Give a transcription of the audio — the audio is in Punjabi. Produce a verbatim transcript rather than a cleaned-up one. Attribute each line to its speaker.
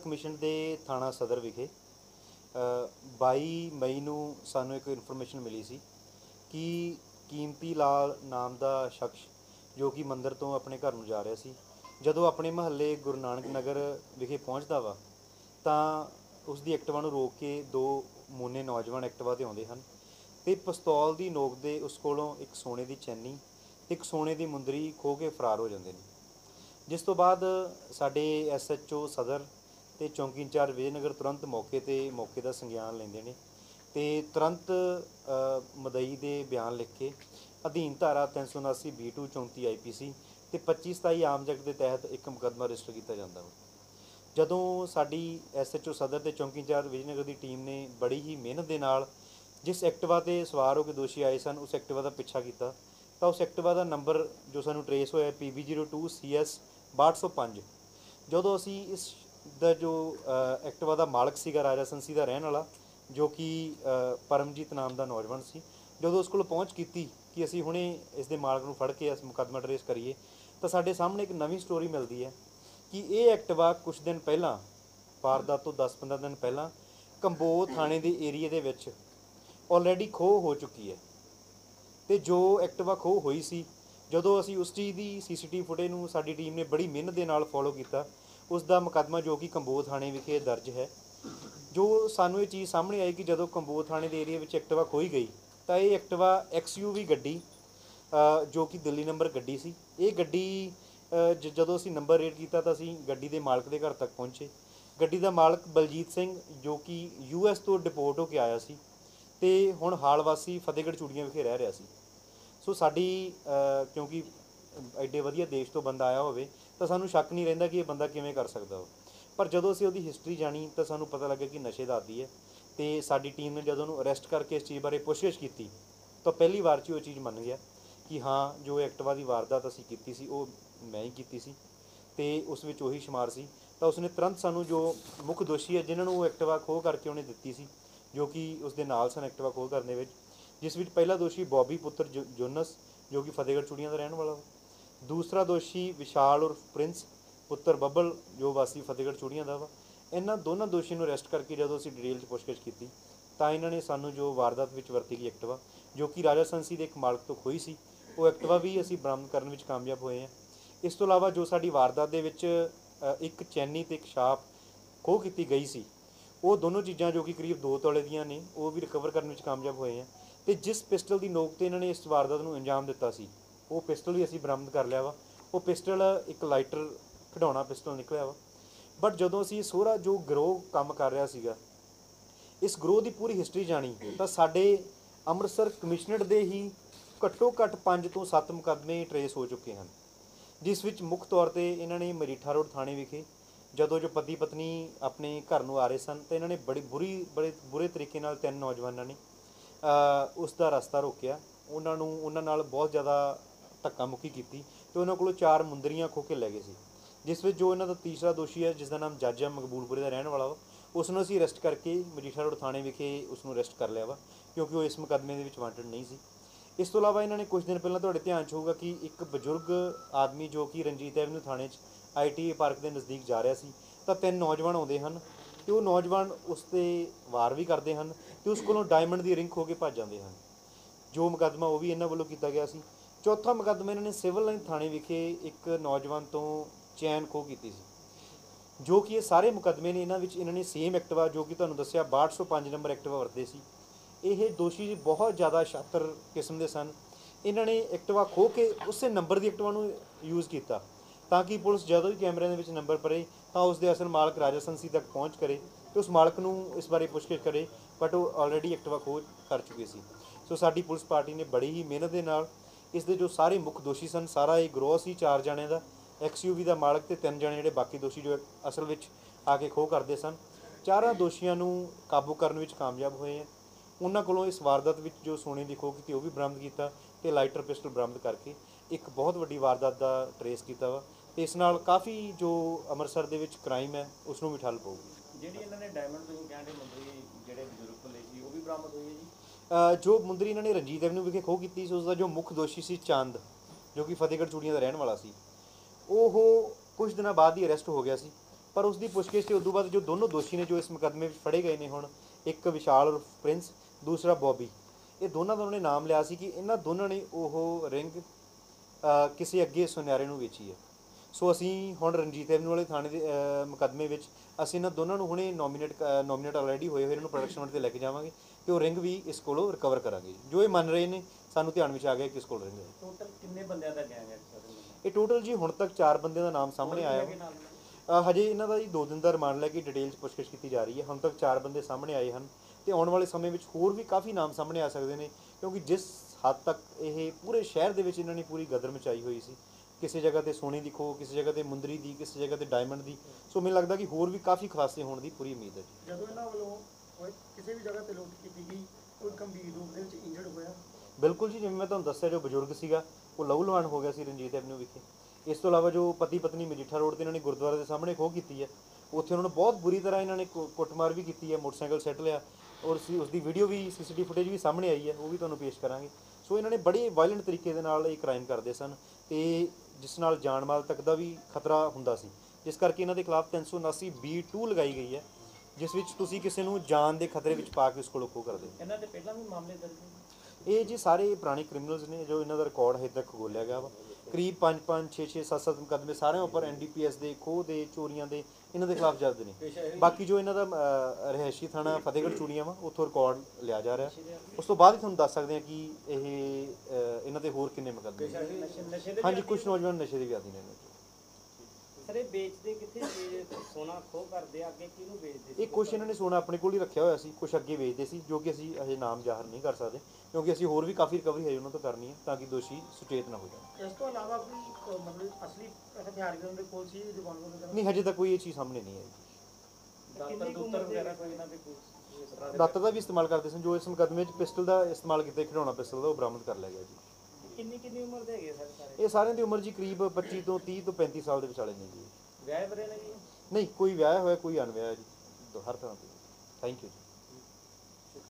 Speaker 1: ਕਮਿਸ਼ਨ ਦੇ ਥਾਣਾ ਸਦਰ ਵਿਖੇ ਬਾਈ ਮਈ ਨੂੰ ਸਾਨੂੰ ਇੱਕ ਇਨਫੋਰਮੇਸ਼ਨ ਮਿਲੀ ਸੀ ਕਿ ਕੀਮਤੀ ਲਾਲ ਨਾਮ ਦਾ ਸ਼ਖਸ ਜੋ ਕਿ ਮੰਦਰ ਤੋਂ ਆਪਣੇ ਘਰ ਨੂੰ ਜਾ ਰਿਹਾ ਸੀ, ਜਦੋਂ ਆਪਣੇ ਮਹੱਲੇ ਗੁਰੂ ਨਾਨਕ ਨਗਰ ਵਿਖੇ ਪਹੁੰਚਦਾ ਵਾ ਤਾਂ ਉਸ ਦੀ ਐਕਟਿਵਾ ਨੂੰ ਰੋਕ ਕੇ ਦੋ ਮੋਨੇ ਨੌਜਵਾਨ ਐਕਟਿਵਾ 'ਤੇ ਆਉਂਦੇ ਹਨ ਅਤੇ ਪਿਸਤੌਲ ਦੀ ਨੋਕ ਦੇ ਉਸ ਕੋਲੋਂ ਇੱਕ ਸੋਨੇ ਦੀ ਚੈਨੀ ਇੱਕ ਸੋਨੇ ਦੀ ਮੁੰਦਰੀ ਖੋਹ ਕੇ ਫਰਾਰ ਹੋ ਜਾਂਦੇ ਨੇ। ਜਿਸ ਤੋਂ ਬਾਅਦ ਸਾਡੇ ਐਸ ਐਚ ਓ ਸਦਰ ਅਤੇ ਚੌਂਕੀ ਇੰਚਾਰਜ ਵਿਜੇ ਨਗਰ ਤੁਰੰਤ ਮੌਕੇ 'ਤੇ ਮੌਕੇ ਦਾ ਸੰਗਿਆਨ ਲੈਂਦੇ ਨੇ ਅਤੇ ਤੁਰੰਤ ਮਦਈ ਦੇ ਬਿਆਨ ਲਿਖ ਕੇ ਅਧੀਨ ਧਾਰਾ ਤਿੰਨ ਸੌ ਉਨਾਸੀ ਬੀ ਟੂ ਚੌਂਤੀ ਆਈ ਪੀ ਸੀ ਅਤੇ ਪੱਚੀ ਸਤਾਈ ਆਮ ਜਗਤ ਦੇ ਤਹਿਤ ਇੱਕ ਮੁਕੱਦਮਾ ਰਜਿਸਟਰ ਕੀਤਾ ਜਾਂਦਾ ਵਾ। ਜਦੋਂ ਸਾਡੀ ਐਸ ਐਚ ਓ ਸਦਰ ਅਤੇ ਚੌਂਕੀ ਇੰਚਾਰਜ ਵਿਜੇ ਨਗਰ ਦੀ ਟੀਮ ਨੇ ਬੜੀ ਹੀ ਮਿਹਨਤ ਦੇ ਨਾਲ ਜਿਸ ਐਕਟਿਵਾ 'ਤੇ ਸਵਾਰ ਹੋ ਕੇ ਦੋਸ਼ੀ ਆਏ ਸਨ ਉਸ ਐਕਟਿਵਾ ਦਾ ਪਿੱਛਾ ਕੀਤਾ ਤਾਂ ਉਸ ਐਕਟਿਵਾ ਦਾ ਨੰਬਰ ਜੋ ਸਾਨੂੰ ਟਰੇਸ ਹੋਇਆ P B zero two C S ਬਾਹਠ ਸੌ ਪੰਜ। ਜਦੋਂ ਅਸੀਂ ਇਸ ਦਾ ਜੋ ਐਕਟਿਵਾ ਦਾ ਮਾਲਕ ਸੀਗਾ ਰਾਜਾ ਸੰਸੀ ਦਾ ਰਹਿਣ ਵਾਲਾ ਜੋ ਕਿ ਪਰਮਜੀਤ ਨਾਮ ਦਾ ਨੌਜਵਾਨ ਸੀ, ਜਦੋਂ ਉਸ ਕੋਲ ਪਹੁੰਚ ਕੀਤੀ ਕਿ ਅਸੀਂ ਹੁਣੇ ਇਸ ਦੇ ਮਾਲਕ ਨੂੰ ਫੜ ਕੇ ਇਸ ਮੁਕੱਦਮਾ ਟਰੇਸ ਕਰੀਏ ਤਾਂ ਸਾਡੇ ਸਾਹਮਣੇ ਇੱਕ ਨਵੀਂ ਸਟੋਰੀ ਮਿਲਦੀ ਹੈ ਕਿ ਇਹ ਐਕਟਿਵਾ ਕੁਛ ਦਿਨ ਪਹਿਲਾਂ ਵਾਰਦਾਤ ਤੋਂ ਦਸ ਪੰਦਰਾਂ ਦਿਨ ਪਹਿਲਾਂ ਕੰਬੋਹ ਥਾਣੇ ਦੇ ਏਰੀਏ ਦੇ ਵਿੱਚ ਆਲਰੇਡੀ ਖੋਹ ਹੋ ਚੁੱਕੀ ਹੈ। ਅਤੇ ਜੋ ਐਕਟਿਵਾ ਖੋਹ ਹੋਈ ਸੀ, ਜਦੋਂ ਅਸੀਂ ਉਸ ਚੀਜ਼ ਦੀ ਸੀ ਸੀ ਟੀ ਵੀ ਫੁਟੇਜ ਨੂੰ ਸਾਡੀ ਟੀਮ ਨੇ ਬੜੀ ਮਿਹਨਤ ਦੇ ਨਾਲ ਫੋਲੋ ਕੀਤਾ, ਉਸ ਦਾ ਮੁਕੱਦਮਾ ਜੋ ਕਿ ਕੰਬੋਹ ਥਾਣੇ ਵਿਖੇ ਦਰਜ ਹੈ। ਜੋ ਸਾਨੂੰ ਇਹ ਚੀਜ਼ ਸਾਹਮਣੇ ਆਈ ਕਿ ਜਦੋਂ ਕੰਬੋਹ ਥਾਣੇ ਦੇ ਏਰੀਏ ਵਿੱਚ ਐਕਟਿਵਾ ਖੋਈ ਗਈ ਤਾਂ ਇਹ ਐਕਟਿਵਾ ਐਕਸ ਯੂ ਵੀ ਗੱਡੀ ਜੋ ਕਿ ਦਿੱਲੀ ਨੰਬਰ ਗੱਡੀ ਸੀ, ਇਹ ਗੱਡੀ ਜਦੋਂ ਅਸੀਂ ਨੰਬਰ ਰੇਟ ਕੀਤਾ ਤਾਂ ਅਸੀਂ ਗੱਡੀ ਦੇ ਮਾਲਕ ਦੇ ਘਰ ਤੱਕ ਪਹੁੰਚੇ। ਗੱਡੀ ਦਾ ਮਾਲਕ ਬਲਜੀਤ ਸਿੰਘ ਜੋ ਕਿ ਯੂ ਐਸ ਤੋਂ ਡਿਪੋਰਟ ਹੋ ਕੇ ਆਇਆ ਸੀ ਅਤੇ ਹੁਣ ਹਾਲ ਵਾਸੀ ਫਤਿਹਗੜ੍ਹ ਚੂੜੀਆਂ ਵਿਖੇ ਰਹਿ ਰਿਹਾ ਸੀ। ਸੋ ਸਾਡੀ ਕਿਉਂਕਿ ਐਡੇ ਵਧੀਆ ਦੇਸ਼ ਤੋਂ ਬੰਦਾ ਆਇਆ ਹੋਵੇ ਤਾਂ ਸਾਨੂੰ ਸ਼ੱਕ ਨਹੀਂ ਰਹਿੰਦਾ ਕਿ ਇਹ ਬੰਦਾ ਕਿਵੇਂ ਕਰ ਸਕਦਾ ਵਾ, ਪਰ ਜਦੋਂ ਅਸੀਂ ਉਹਦੀ ਹਿਸਟਰੀ ਜਾਣੀ ਤਾਂ ਸਾਨੂੰ ਪਤਾ ਲੱਗਾ ਕਿ ਨਸ਼ੇ ਦਾ ਆਦੀ ਹੈ। ਅਤੇ ਸਾਡੀ ਟੀਮ ਨੇ ਜਦੋਂ ਉਹਨੂੰ ਅਰੈਸਟ ਕਰਕੇ ਇਸ ਚੀਜ਼ ਬਾਰੇ ਪੁੱਛਗਿੱਛ ਕੀਤੀ ਤਾਂ ਪਹਿਲੀ ਵਾਰ 'ਚ ਉਹ ਚੀਜ਼ ਮੰਨ ਗਿਆ ਕਿ ਹਾਂ ਜੋ ਐਕਟਿਵਾ ਦੀ ਵਾਰਦਾਤ ਅਸੀਂ ਕੀਤੀ ਸੀ ਉਹ ਮੈਂ ਹੀ ਕੀਤੀ ਸੀ ਅਤੇ ਉਸ ਵਿੱਚ ਉਹੀ ਸ਼ੁਮਾਰ ਸੀ। ਤਾਂ ਉਸਨੇ ਤੁਰੰਤ ਸਾਨੂੰ ਜੋ ਮੁੱਖ ਦੋਸ਼ੀ ਹੈ ਜਿਨ੍ਹਾਂ ਨੂੰ ਉਹ ਐਕਟਿਵਾ ਖੋਹ ਕਰਕੇ ਉਹਨੇ ਦਿੱਤੀ ਸੀ, ਜੋ ਕਿ ਉਸ ਦੇ ਨਾਲ ਸਨ ਐਕਟਿਵਾ ਖੋਹ ਕਰਨ ਦੇ ਵਿੱਚ, ਜਿਸ ਵਿੱਚ ਪਹਿਲਾ ਦੋਸ਼ੀ ਬੋਬੀ ਪੁੱਤਰ ਜੋ ਜੋਨਸ ਜੋ ਕਿ ਫਤਿਹਗੜ੍ਹ ਚੂੜੀਆਂ ਦਾ ਰਹਿਣ ਵਾਲਾ, ਦੂਸਰਾ ਦੋਸ਼ੀ ਵਿਸ਼ਾਲ ਉਰਫ ਪ੍ਰਿੰਸ ਪੁੱਤਰ ਬੱਬਲ ਜੋ ਵਾਸੀ ਫਤਿਹਗੜ੍ਹ ਚੂੜੀਆਂ ਦਾ ਵਾ। ਇਹਨਾਂ ਦੋਨਾਂ ਦੋਸ਼ੀਆਂ ਨੂੰ ਅਰੈਸਟ ਕਰਕੇ ਜਦੋਂ ਅਸੀਂ ਡਿਟੇਲ 'ਚ ਪੁੱਛਗਿੱਛ ਕੀਤੀ ਤਾਂ ਇਹਨਾਂ ਨੇ ਸਾਨੂੰ ਜੋ ਵਾਰਦਾਤ ਵਿੱਚ ਵਰਤੀ ਗਈ ਐਕਟਿਵਾ ਜੋ ਕਿ ਰਾਜਾ ਸੰਸੀ ਦੇ ਇੱਕ ਮਾਲਕ ਤੋਂ ਖੋਈ ਸੀ, ਉਹ ਐਕਟਿਵਾ ਵੀ ਅਸੀਂ ਬਰਾਮਦ ਕਰਨ ਵਿੱਚ ਕਾਮਯਾਬ ਹੋਏ ਹਾਂ। ਇਸ ਤੋਂ ਇਲਾਵਾ ਜੋ ਸਾਡੀ ਵਾਰਦਾਤ ਦੇ ਵਿੱਚ ਇੱਕ ਚੈਨੀ ਅਤੇ ਇੱਕ ਛਾਪ ਖੋਹ ਕੀਤੀ ਗਈ ਸੀ, ਉਹ ਦੋਨੋਂ ਚੀਜ਼ਾਂ ਜੋ ਕਿ ਕਰੀਬ ਦੋ ਤੋਲੇ ਦੀਆਂ ਨੇ ਉਹ ਵੀ ਰਿਕਵਰ ਕਰਨ ਵਿੱਚ ਕਾਮਯਾਬ ਹੋਏ ਹਾਂ। ਅਤੇ ਜਿਸ ਪਿਸਟਲ ਦੀ ਨੋਕ 'ਤੇ ਇਹਨਾਂ ਨੇ ਇਸ ਵਾਰਦਾਤ ਨੂੰ ਅੰਜਾਮ ਦਿੱਤਾ ਸੀ ਉਹ ਪਿਸਟਲ ਵੀ ਅਸੀਂ ਬਰਾਮਦ ਕਰ ਲਿਆ ਵਾ। ਉਹ ਪਿਸਟਲ ਇੱਕ ਲਾਈਟਰ ਖਿਡੌਣਾ ਪਿਸਟਲ ਨਿਕਲਿਆ ਵਾ। ਬਟ ਜਦੋਂ ਅਸੀਂ ਸਹੁਰਾ ਜੋ ਗਰੋਹ ਕੰਮ ਕਰ ਰਿਹਾ ਸੀਗਾ, ਇਸ ਗਰੋਹ ਦੀ ਪੂਰੀ ਹਿਸਟਰੀ ਜਾਣੀ ਤਾਂ ਸਾਡੇ ਅੰਮ੍ਰਿਤਸਰ ਕਮਿਸ਼ਨਰੇਟ ਦੇ ਹੀ ਘੱਟੋ ਘੱਟ ਪੰਜ ਤੋਂ ਸੱਤ ਮੁਕੱਦਮੇ ਟਰੇਸ ਹੋ ਚੁੱਕੇ ਹਨ, ਜਿਸ ਵਿੱਚ ਮੁੱਖ ਤੌਰ 'ਤੇ ਇਹਨਾਂ ਨੇ ਮਰੀਠਾ ਰੋਡ ਥਾਣੇ ਵਿਖੇ ਜਦੋਂ ਜੋ ਪਤੀ ਪਤਨੀ ਆਪਣੇ ਘਰ ਨੂੰ ਆ ਰਹੇ ਸਨ ਤਾਂ ਇਹਨਾਂ ਨੇ ਬੜੀ ਬੁਰੀ ਬੜੇ ਬੁਰੇ ਤਰੀਕੇ ਨਾਲ ਤਿੰਨ ਨੌਜਵਾਨਾਂ ਨੇ ਉਸ ਦਾ ਰਸਤਾ ਰੋਕਿਆ, ਉਹਨਾਂ ਨੂੰ ਉਹਨਾਂ ਨਾਲ ਬਹੁਤ ਜ਼ਿਆਦਾ ਧੱਕਾ ਮੁੱਕੀ ਕੀਤੀ ਅਤੇ ਉਹਨਾਂ ਕੋਲੋਂ ਚਾਰ ਮੁੰਦਰੀਆਂ ਖੋਹ ਕੇ ਲੈ ਗਏ ਸੀ, ਜਿਸ ਵਿੱਚ ਜੋ ਇਹਨਾਂ ਦਾ ਤੀਸਰਾ ਦੋਸ਼ੀ ਹੈ ਜਿਸ ਦਾ ਨਾਮ ਜੱਜ ਹੈ ਮਕਬੂਲਪੁਰੇ ਦਾ ਰਹਿਣ ਵਾਲਾ ਵਾ, ਉਸ ਨੂੰ ਅਸੀਂ ਅਰੈਸਟ ਕਰਕੇ ਮਜੀਠਾ ਰੋਡ ਥਾਣੇ ਵਿਖੇ ਉਸ ਨੂੰ ਅਰੈਸਟ ਕਰ ਲਿਆ ਵਾ ਕਿਉਂਕਿ ਉਹ ਇਸ ਮੁਕੱਦਮੇ ਦੇ ਵਿੱਚ ਵਾਂਟਡ ਨਹੀਂ ਸੀ। ਇਸ ਤੋਂ ਇਲਾਵਾ ਇਹਨਾਂ ਨੇ ਕੁਝ ਦਿਨ ਪਹਿਲਾਂ ਤੁਹਾਡੇ ਧਿਆਨ 'ਚ ਹੋਊਗਾ ਕਿ ਇੱਕ ਬਜ਼ੁਰਗ ਆਦਮੀ ਜੋ ਕਿ ਰਣਜੀਤ ਐਵਨਿਊ ਥਾਣੇ 'ਚ ਆਈ ਟੀ ਪਾਰਕ ਦੇ ਨਜ਼ਦੀਕ ਜਾ ਰਿਹਾ ਸੀ ਤਾਂ ਤਿੰਨ ਨੌਜਵਾਨ ਆਉਂਦੇ ਹਨ ਅਤੇ ਉਹ ਨੌਜਵਾਨ ਉਸ 'ਤੇ ਵਾਰ ਵੀ ਕਰਦੇ ਹਨ ਅਤੇ ਉਸ ਕੋਲੋਂ ਡਾਇਮੰਡ ਦੀ ਰਿੰਗ ਖੋਹ ਕੇ ਭੱਜ ਜਾਂਦੇ ਹਨ। ਜੋ ਮੁਕੱਦਮਾ ਉਹ ਵੀ ਇਹਨਾਂ ਵੱਲੋਂ ਕੀਤਾ ਗਿਆ ਸੀ। ਚੌਥਾ ਮੁਕੱਦਮਾ ਇਹਨਾਂ ਨੇ ਸਿਵਲ ਲਾਈਨ ਥਾਣੇ ਵਿਖੇ ਇੱਕ ਨੌਜਵਾਨ ਤੋਂ ਚੈਨ ਖੋਹ ਕੀਤੀ ਸੀ, ਜੋ ਕਿ ਇਹ ਸਾਰੇ ਮੁਕੱਦਮੇ ਨੇ ਇਹਨਾਂ ਵਿੱਚ ਇਹਨਾਂ ਨੇ ਸੇਮ ਐਕਟਿਵਾ ਜੋ ਕਿ ਤੁਹਾਨੂੰ ਦੱਸਿਆ ਬਾਹਠ ਸੌ ਪੰਜ ਨੰਬਰ ਐਕਟਿਵਾ ਵਰਤੇ ਸੀ। ਇਹ ਦੋਸ਼ੀ ਬਹੁਤ ਜ਼ਿਆਦਾ ਸ਼ਾਤਰ ਕਿਸਮ ਦੇ ਸਨ। ਇਹਨਾਂ ਨੇ ਐਕਟਿਵਾ ਖੋਹ ਕੇ ਉਸੇ ਨੰਬਰ ਦੀ ਐਕਟਿਵਾ ਨੂੰ ਯੂਜ਼ ਕੀਤਾ ਤਾਂ ਕਿ ਪੁਲਿਸ ਜਦੋਂ ਵੀ ਕੈਮਰਿਆਂ ਦੇ ਵਿੱਚ ਨੰਬਰ ਪਰੇ ਤਾਂ ਉਸ ਦੇ ਅਸਲ ਮਾਲਕ ਰਾਜਾ ਸੰਸੀ ਤੱਕ ਪਹੁੰਚ ਕਰੇ ਅਤੇ ਉਸ ਮਾਲਕ ਨੂੰ ਇਸ ਬਾਰੇ ਪੁੱਛਗਿੱਛ ਕਰੇ, ਬਟ ਉਹ ਆਲਰੇਡੀ ਐਕਟਿਵਾ ਖੋਹ ਕਰ ਚੁੱਕੇ ਸੀ। ਸੋ ਸਾਡੀ ਪੁਲਿਸ ਪਾਰਟੀ ਨੇ ਬੜੀ ਹੀ ਮਿਹਨਤ ਦੇ ਨਾਲ ਇਸ ਦੇ ਜੋ ਸਾਰੇ ਮੁੱਖ ਦੋਸ਼ੀ ਸਨ, ਸਾਰਾ ਇਹ ਗਰੋਹ ਸੀ ਚਾਰ ਜਣਿਆਂ ਦਾ, ਐਕਸ ਯੂ ਵੀ ਦਾ ਮਾਲਕ ਅਤੇ ਤਿੰਨ ਜਣੇ ਜਿਹੜੇ ਬਾਕੀ ਦੋਸ਼ੀ ਜੋ ਅਸਲ ਵਿੱਚ ਆ ਕੇ ਖੋਹ ਕਰਦੇ ਸਨ, ਚਾਰਾਂ ਦੋਸ਼ੀਆਂ ਨੂੰ ਕਾਬੂ ਕਰਨ ਵਿੱਚ ਕਾਮਯਾਬ ਹੋਏ ਹੈ। ਉਹਨਾਂ ਕੋਲੋਂ ਇਸ ਵਾਰਦਾਤ ਵਿੱਚ ਜੋ ਸੋਨੇ ਦੀ ਖੋਹ ਕੀਤੀ ਉਹ ਵੀ ਬਰਾਮਦ ਕੀਤਾ ਅਤੇ ਲਾਈਟਰ ਪਿਸਟਲ ਬਰਾਮਦ ਕਰਕੇ ਇੱਕ ਬਹੁਤ ਵੱਡੀ ਵਾਰਦਾਤ ਦਾ ਟਰੇਸ ਕੀਤਾ ਵਾ ਅਤੇ ਇਸ ਨਾਲ ਕਾਫੀ ਜੋ ਅੰਮ੍ਰਿਤਸਰ ਦੇ ਵਿੱਚ ਕ੍ਰਾਈਮ ਹੈ ਉਸ ਨੂੰ ਵੀ ਠੱਲ ਪਊਗੀ।
Speaker 2: ਜਿਹੜੀ ਇਹਨਾਂ ਨੇ ਡਾਇਮੰਡ ਤੁਸੀਂ ਕਹਿੰਦੇ ਮੁੰਦਰੀ ਜਿਹੜੇ ਬਜ਼ੁਰਗ ਕੋਲ ਸੀ ਉਹ ਵੀ ਬਰਾਮਦ ਹੋਈ ਹੈ ਜੀ?
Speaker 1: ਜੋ ਮੁੰਦਰੀ ਇਹਨਾਂ ਨੇ ਰਣਜੀਤ ਐਵਨਿਊ ਵਿਖੇ ਖੋਹ ਕੀਤੀ ਸੀ ਉਸ ਦਾ ਜੋ ਮੁੱਖ ਦੋਸ਼ੀ ਸੀ ਚੰਦ ਜੋ ਕਿ ਫਤਿਹਗੜ੍ਹ ਚੂੜੀਆਂ ਦਾ ਰਹਿਣ ਵਾਲਾ ਸੀ, ਉਹ ਕੁਝ ਦਿਨਾਂ ਬਾਅਦ ਹੀ ਅਰੈਸਟ ਹੋ ਗਿਆ ਸੀ ਪਰ ਉਸ ਦੀ ਪੁੱਛਗਿੱਛ ਤੇ ਉਦੋਂ ਬਾਅਦ ਜੋ ਦੋਨੋਂ ਦੋਸ਼ੀ ਨੇ ਜੋ ਇਸ ਮੁਕੱਦਮੇ ਵਿੱਚ ਫੜੇ ਗਏ ਨੇ ਹੁਣ, ਇੱਕ ਵਿਸ਼ਾਲ ਉਰਫ ਪ੍ਰਿੰਸ, ਦੂਸਰਾ ਬੌਬੀ, ਇਹ ਦੋਨਾਂ ਦਾ ਉਹਨੇ ਨਾਮ ਲਿਆ ਸੀ ਕਿ ਇਹਨਾਂ ਦੋਨਾਂ ਨੇ ਉਹ ਰਿੰਗ ਅ, ਕਿਸੇ ਅੱਗੇ ਸੁਨਿਆਰੇ ਨੂੰ ਵੇਚੀ ਹੈ। ਸੋ ਅਸੀਂ ਹੁਣ ਰਣਜੀਤ ਐਵਨਿਊ ਵਾਲੇ ਥਾਣੇ ਦੇ ਅ, ਮੁਕੱਦਮੇ ਵਿੱਚ ਅਸੀਂ ਇਹਨਾਂ ਦੋਨਾਂ ਨੂੰ ਹੁਣੇ ਨੋਮੀਨੇਟ ਨੋਮੀਨੇਟ ਆਲਰੇਡੀ ਹੋਏ ਹੋਏ ਇਹਨਾਂ ਨੂੰ ਪ੍ਰੋਡਕਸ਼ਨ ਤੇ ਲੈ ਕੇ ਜਾਵਾਂਗੇ ਤੇ ਉਹ ਰਿੰਗ ਵੀ ਇਸ ਕੋਲੋਂ ਰਿਕਵਰ ਕਰਾਂਗੇ। ਜੋ ਇਹ ਮੰਨ ਰਹੇ ਨੇ, ਸਾਨੂੰ ਧਿਆਨ ਵਿੱਚ ਆ ਗਿਆ ਕਿਸ ਕੋਲ ਰਿੰਗ ਹੈ।
Speaker 2: ਟੋਟਲ ਕਿੰਨੇ ਬੰਦਿਆਂ ਦਾ ਗੈਂਗ ਹੈ ਸਰ?
Speaker 1: ਇਹ ਟੋਟਲ ਜੀ ਹੁਣ ਤੱਕ ਚਾਰ ਬੰਦਿਆਂ ਦਾ ਨਾਮ ਸਾਹਮਣੇ ਆਇਆ ਵਾ। ਅ, ਹਜੇ ਇਹਨਾਂ ਦਾ ਜੀ ਦੋ ਦਿਨ ਦਾ ਰਿਮਾਂਡ ਲੈ ਕੇ ਡਿਟੇਲ 'ਚ ਪੁੱਛਗਿੱਛ ਕੀਤੀ ਜਾ ਰਹੀ ਹੈ। ਹੁਣ ਤੱਕ ਚਾਰ ਬੰਦੇ ਸਾਹਮਣੇ ਆਏ ਹਨ ਤੇ ਆਉਣ ਵਾਲੇ ਸਮੇਂ ਵਿੱਚ ਹੋਰ ਵੀ ਕਾਫੀ ਨਾਮ ਸਾਹਮਣੇ ਆ ਸਕਦੇ ਨੇ, ਕਿਉਂਕਿ ਜਿਸ ਹੱਦ ਤੱਕ ਇਹ ਪੂਰੇ ਸ਼ਹਿਰ ਦੇ ਵਿੱਚ ਇਹਨਾਂ ਨੇ ਪੂਰੀ ਗਦਰ ਮਚਾਈ ਹੋਈ ਸੀ, ਕਿਸੇ ਜਗ੍ਹਾ ਤੇ ਸੋਨੇ ਦੀ ਖੋਹ, ਕਿਸੇ ਜਗ੍ਹਾ ਤੇ ਮੁੰਦਰੀ ਦੀ, ਕਿਸੇ ਜਗ੍ਹਾ ਤੇ ਡਾਇਮੰਡ ਦੀ। ਸੋ ਮੈਨੂੰ ਲੱਗਦਾ ਕਿ ਹੋਰ ਵੀ ਕਾਫੀ ਖੁਲਾਸੇ ਹੋਣ ਦੀ ਪੂਰੀ ਉਮੀਦ ਹੈ ਜੀ।
Speaker 3: ਜਦੋਂ ਇਹਨਾਂ ਵੱਲੋਂ ਕੋਈ ਕਿਸੇ ਵੀ ਜਗ੍ਹਾ ਤੇ ਲੁੱਟ ਕੀਤੀ ਗਈ, ਕੋਈ ਗੰਭੀਰ ਰੂਪ ਦੇ ਵਿੱਚ ਇੰਜਰਡ ਹੋਇਆ?
Speaker 1: ਬਿਲਕੁਲ ਜੀ, ਜਿਵੇਂ ਮੈਂ ਤੁਹਾਨੂੰ ਦੱਸਿਆ, ਜੋ ਬਜ਼ੁਰਗ ਸੀਗਾ ਉਹ ਲਹੂ ਲੁਹਾਨ ਹੋ ਗਿਆ ਸੀ ਰਣਜੀਤ ਐਵਨਿਊ ਵਿਖੇ। ਇਸ ਤੋਂ ਇਲਾਵਾ ਜੋ ਪਤੀ ਪਤਨੀ ਮਜੀਠਾ ਰੋਡ ਤੇ ਇਹਨਾਂ ਨੇ ਗੁਰਦੁਆਰੇ ਦੇ ਸਾਹਮਣੇ ਖੋਹ ਕੀਤੀ ਹੈ, ਉੱਥੇ ਉਹਨਾਂ ਨੂੰ ਬਹੁਤ ਬੁਰੀ ਤਰ੍ਹਾਂ ਇਹਨਾਂ ਨੇ ਕੁ- ਕੁੱਟਮਾਰ ਵੀ ਕੀਤੀ ਹੈ, ਮੋਟਰਸਾਈਕਲ ਸੱਟ ਲਿਆ, ਔਰ ਸੀ ਉਸ ਦੀ ਵੀਡੀਓ ਵੀ ਸੀਸੀਟੀਵੀ ਫੁਟੇਜ ਵੀ ਸਾਹਮਣੇ ਆਈ ਹੈ, ਉਹ ਵੀ ਤੁਹਾਨੂੰ ਪੇਸ਼ ਕਰਾਂਗੇ। ਸੋ ਇਹਨਾਂ ਨੇ ਬੜੇ ਵਾਇਲੈਂਟ ਤਰੀਕੇ ਦੇ ਨਾਲ ਇਹ ਕ੍ਰਾਈਮ ਕਰਦੇ ਸਨ ਤੇ ਜਿਸ ਨਾਲ ਜਾਨ ਮਾਲ ਤੱਕ ਦਾ ਵੀ ਖਤਰਾ ਹੁੰਦਾ ਸੀ, ਜਿਸ ਕਰਕੇ ਇਹਨਾਂ ਦੇ ਖਿਲਾਫ ਤਿੰਨ ਸੌ ਉਨਾਸੀ ਬੀ ਟੂ ਲਗਾਈ ਗਈ ਹੈ, ਜਿਸ ਵਿੱਚ ਤੁਸੀਂ ਕਿਸੇ ਨੂੰ ਜਾਨ ਦੇ ਖਤਰੇ ਵਿੱਚ ਪਾ ਕੇ ਉਸ ਕੋਲੋਂ ਖੋਹ ਕਰਦੇ ਹੋ।
Speaker 2: ਇਹਨਾਂ ਦੇ ਪਹਿਲਾਂ ਵੀ ਮਾਮਲੇ ਦਰਜ ਨੇ?
Speaker 1: ਇਹ ਜੀ ਸਾਰੇ ਪੁਰਾਣੇ ਕ੍ਰਿਮੀਨਲਸ ਨੇ ਜੋ ਇਹਨਾਂ ਦਾ ਰਿਕਾਰਡ ਹਜੇ ਤੱਕ ਖੋਲ੍ਹਿਆ ਗਿਆ ਵਾ। ਕਰੀਬ ਪੰਜ ਪੰਜ ਛੇ ਛੇ ਸੱਤ ਸੱਤ ਮੁਕੱਦਮੇ ਸਾਰਿਆਂ ਉੱਪਰ ਐਨ ਡੀ ਪੀ ਐਸ ਦੇ, ਖੋਹ ਦੇ, ਚੋਰੀਆਂ ਦੇ ਇਹਨਾਂ ਦੇ ਖਿਲਾਫ ਦਰਜ ਨੇ। ਬਾਕੀ ਜੋ ਇਹਨਾਂ ਦਾ ਅ, ਰਿਹਾਇਸ਼ੀ ਥਾਣਾ ਫਤਿਹਗੜ੍ਹ ਚੂੜੀਆਂ ਵਾ, ਉੱਥੋਂ ਰਿਕਾਰਡ ਲਿਆ ਜਾ ਰਿਹਾ। ਉਸ ਤੋਂ ਬਾਅਦ ਹੀ ਤੁਹਾਨੂੰ ਦੱਸ ਸਕਦੇ ਹਾਂ ਕਿ ਇਹ ਅ, ਇਹਨਾਂ ਦੇ ਹੋਰ ਕਿੰਨੇ ਮੁਕੱਦਮੇ ਨੇ।
Speaker 2: ਨਸ਼ੇ ਨਸ਼ੇ ਦੇ
Speaker 1: ਹਾਂਜੀ, ਕੁਝ ਨੌਜਵਾਨ ਨਸ਼ੇ ਦੇ ਵੀ ਆਦੀ ਨੇ ਇਹਨਾਂ 'ਚੋਂ।
Speaker 4: ਸਰ ਇਹ ਵੇਚਦੇ ਕਿੱਥੇ ਸੀ? ਸੋਨਾ ਖੋਹ ਕਰਦੇ ਆ, ਅੱਗੇ ਕਿਹਨੂੰ ਵੇਚਦੇ ਸੀ?
Speaker 1: ਇਹ ਕੁਛ ਇਹਨਾਂ ਨੇ ਸੋਨਾ ਆਪਣੇ ਕੋਲ ਹੀ ਰੱਖਿਆ ਹੋਇਆ ਸੀ, ਕੁਛ ਅੱਗੇ ਵੇਚਦੇ ਸੀ, ਜੋ ਕਿ ਅਸੀਂ ਅਜੇ ਨਾਮ ਜ਼ਾਹਰ ਨਹੀਂ ਕਰ ਸਕਦੇ, ਕਿਉਂਕਿ ਅਸੀਂ ਹੋਰ ਵੀ ਕਾਫੀ ਰਿਕਵਰੀ ਹੈ ਉਹਨਾਂ ਤੋਂ ਕਰਨੀ ਹੈ ਤਾਂ ਕਿ ਦੋਸ਼ੀ ਸੁਚੇਤ ਨਾ ਹੋ ਜਾਣ।
Speaker 3: ਇਸ ਤੋਂ ਇਲਾਵਾ ਕੋਈ ਅ, ਮਤਲਬ ਅਸਲੀ ਹਥਿਆਰ ਵੀ ਉਹਨਾਂ ਦੇ ਕੋਲ ਸੀ, ਰਿਵਾਲਵਰ ਵਗੈਰਾ?
Speaker 1: ਨਹੀਂ, ਹਜੇ ਤੱਕ ਕੋਈ ਇਹ ਚੀਜ਼ ਸਾਹਮਣੇ ਨਹੀਂ ਆਈ।
Speaker 2: ਦਾਤਰ ਦੂਤਰ ਵਗੈਰਾ ਕੋਈ ਇਹਨਾਂ ਦੇ ਕੋਈ ਇਸ ਤਰ੍ਹਾਂ ਦੇ?
Speaker 1: ਦਾਤਰ ਦਾ ਵੀ ਇਸਤੇਮਾਲ ਕਰਦੇ ਸਨ, ਜੋ ਇਸ ਮੁਕੱਦਮੇ 'ਚ ਪਿਸਟਲ ਦਾ ਇਸਤੇਮਾਲ ਕੀਤਾ, ਖਿਡੌਣਾ ਪਿਸਟਲ ਦਾ, ਉਹ ਬਰਾਮਦ ਕਰ ਲਿਆ ਗਿਆ ਜੀ।
Speaker 4: ਕਿੰਨੀ ਕਿੰਨੀ ਉਮਰ ਦੇ ਹੈਗੇ ਸਰ ਸਾਰੇ?
Speaker 1: ਇਹ ਸਾਰਿਆਂ ਦੀ ਉਮਰ ਜੀ ਕਰੀਬ ਪੱਚੀ ਤੋਂ ਤੀਹ ਤੋਂ ਪੈਂਤੀ ਸਾਲ ਦੇ ਵਿਚਾਲੇ ਨੇ ਜੀ।
Speaker 2: ਵਿਆਹ ਬਰੇ ਨੇ ਜੀ?
Speaker 1: ਨਹੀਂ, ਕੋਈ ਵਿਆਹਿਆ ਹੋਇਆ, ਕੋਈ ਅਣਵਿਆਹਿਆ ਜੀ, ਦੋ- ਹਰ ਤਰ੍ਹਾਂ ਦੇ। Thank you.